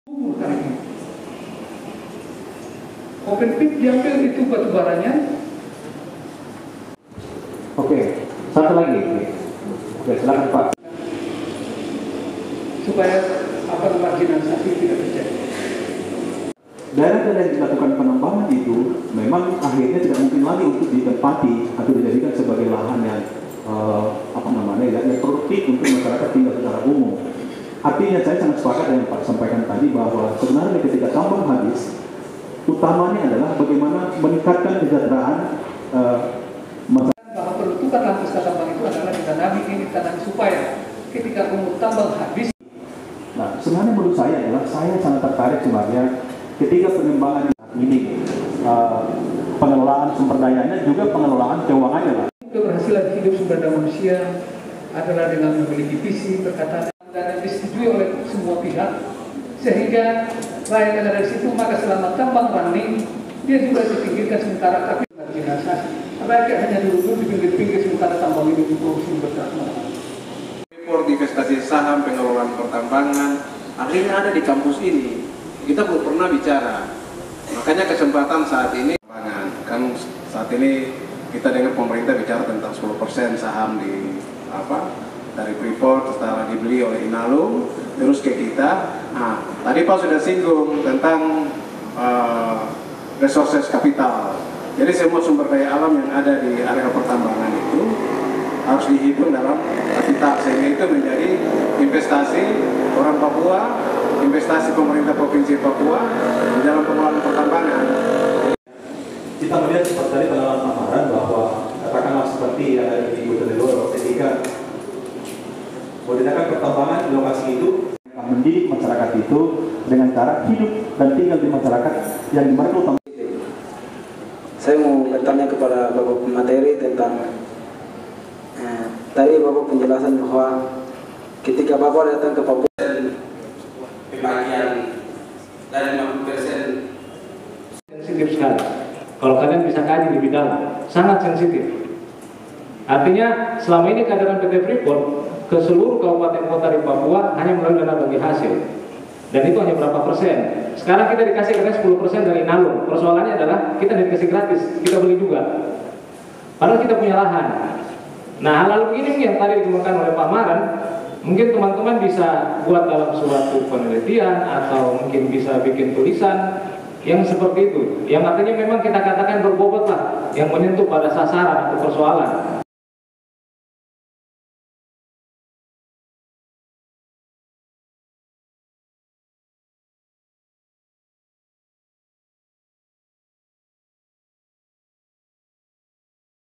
Open pit diambil itu batu baranya. Oke, satu lagi. Oke, silakan Pak. Supaya marginalisasi tidak terjadi. Daerah-daerah yang dilakukan penambangan itu memang akhirnya tidak mungkin lagi untuk ditempati atau dijadikan sebagai lahan yang yang produktif untuk masyarakat tinggal secara umum. Artinya saya sangat sepakat dengan Pak sampaikan tadi bahwa sebenarnya ketika tambang habis, utamanya adalah bagaimana meningkatkan kesejahteraan masyarakat. Bahwa peruntukan lampu tambang itu adalah ditanami supaya ketika umur tambang habis. Nah, sebenarnya menurut saya adalah saya sangat tertarik sebenarnya ketika pengembangan ini pengelolaan sumber dayanya juga pengelolaan keuangannya lah. Keberhasilan hidup sumber daya manusia adalah dengan memiliki visi perkataan dan disetujui oleh semua pihak, sehingga rakyat ada di situ, maka selama tambang running dia juga dipinggirkan sementara, tapi marginalisasi rakyat hanya duduk di pinggir-pinggir sementara tambang ini berfungsi bertambah. Report investasi saham, pengelolaan pertambangan akhirnya ada di kampus ini. Kita belum pernah bicara, makanya kesempatan saat ini kan saat ini kita dengar pemerintah bicara tentang 10% saham di dari Freeport setelah dibeli oleh Inalum terus ke kita. Nah, tadi Pak sudah singgung tentang resources kapital. Jadi semua sumber daya alam yang ada di area pertambangan itu harus dihitung dalam kapital, sehingga itu menjadi investasi orang Papua, investasi pemerintah Provinsi Papua di dalam pengelolaan pertambangan. Kita melihat seperti tadi pengelolaan Pamaran bahwa katakanlah seperti yang ada di Bojonegoro ketika menggunakan pertambangan di lokasi itu mendidik masyarakat itu dengan cara hidup dan tinggal di masyarakat yang dimana utama. Saya mau bertanya kepada Bapak pemateri tentang tadi Bapak penjelasan bahwa ketika Bapak datang ke Papua pembagian dari 50% sensitif sekali. Kalau kalian bisa kaji lebih dalam, sangat sensitif. Artinya selama ini kehadiran PT Freeport ke seluruh kabupaten kota di Papua hanya melalui dana bagi hasil, dan itu hanya berapa persen. Sekarang kita dikasih katanya 10% dari Inalum. Persoalannya adalah kita dikasih gratis, kita beli juga, padahal kita punya lahan. Nah, hal-hal begini yang tadi dikembangkan oleh Pak Maran, mungkin teman-teman bisa buat dalam suatu penelitian atau mungkin bisa bikin tulisan yang seperti itu, yang artinya memang kita katakan berbobot lah, yang menyentuh pada sasaran atau persoalan.